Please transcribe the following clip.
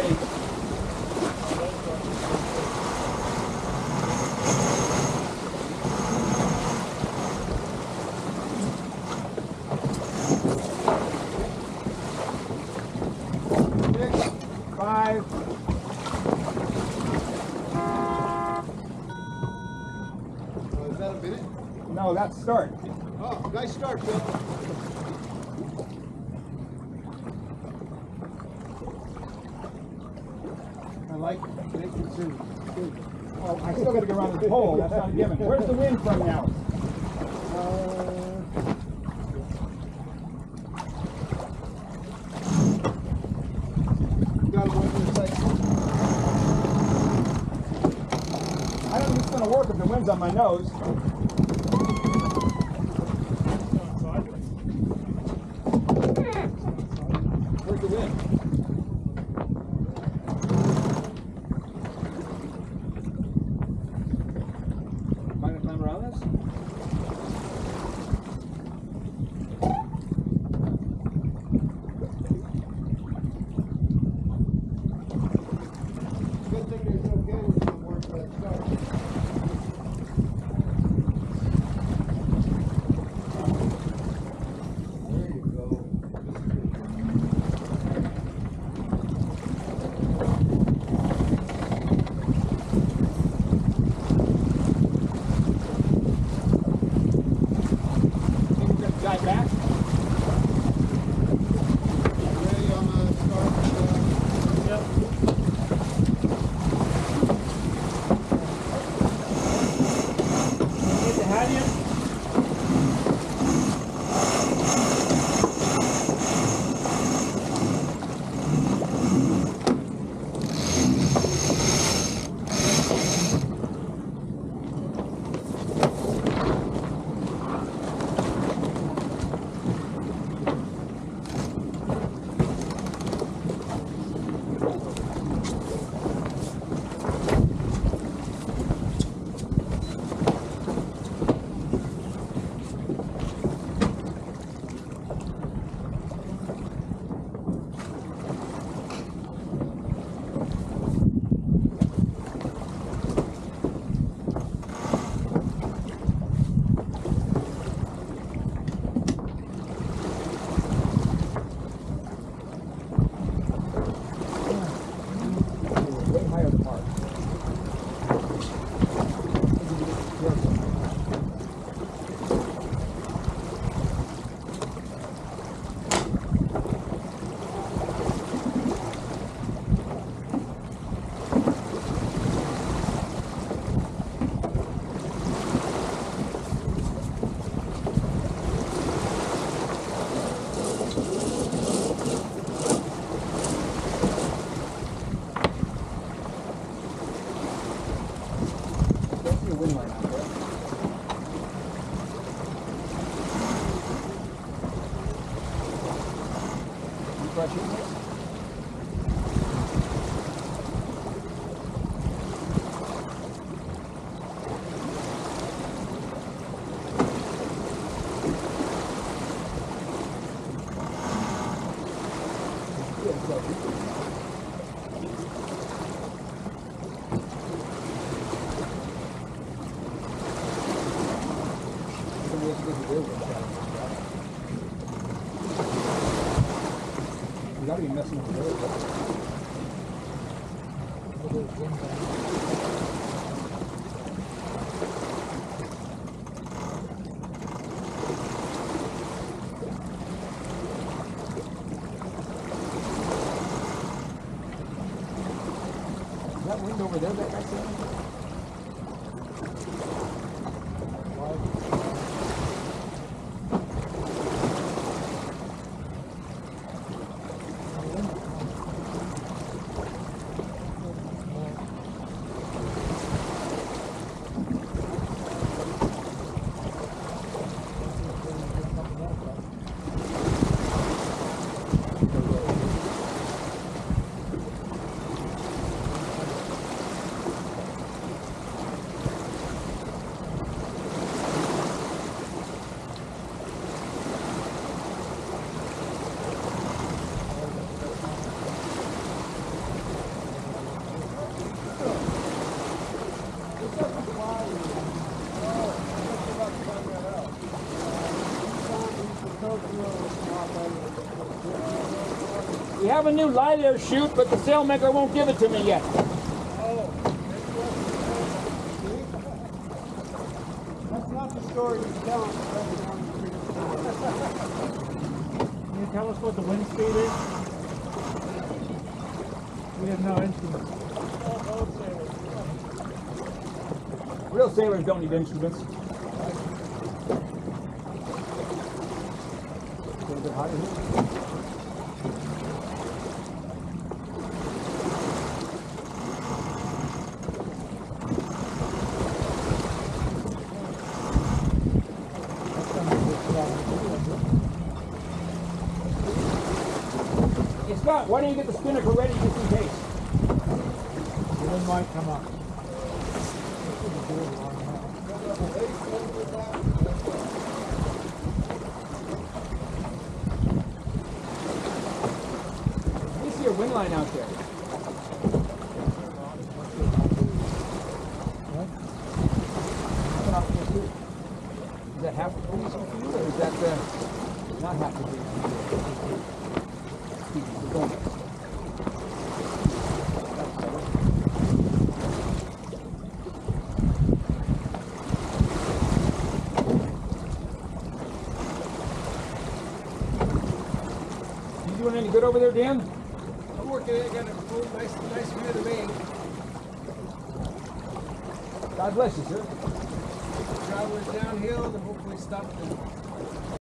face. No, that's start. Oh, nice start, Bill. I like it. Oh, I still got to go around the pole. That's not a given. Where's the wind from now? Got one for the side. I don't think it's going to work if the wind's on my nose. Where's the wind? Am I going to climb around this? Good thing there's no cameras to work for that start. There you go. Think we're going to dive back? Ready on the start? Yep. Get the hat in. Way higher the mark. Don't see a wind line out there. You try shooting this? Yeah, it's like- You gotta be messing with the road. Is that wind over there that guy's saying? We have a new light air chute, but the sailmaker won't give it to me yet. Oh, that's not the story you tell us. Can you tell us what the wind speed is? We have no instruments. Real sailors don't need instruments. A little bit hot in here. Hey, Scott, why don't you get the spinnaker ready just in case? The wind might come up. You see a wind line out there. Is that half the breeze for you, or is that not half the breeze for you? We're going. You doing any good over there, Dan? I'm working it. I got a full, nice view of the main. God bless you, sir. Travelers downhill and hopefully stop them.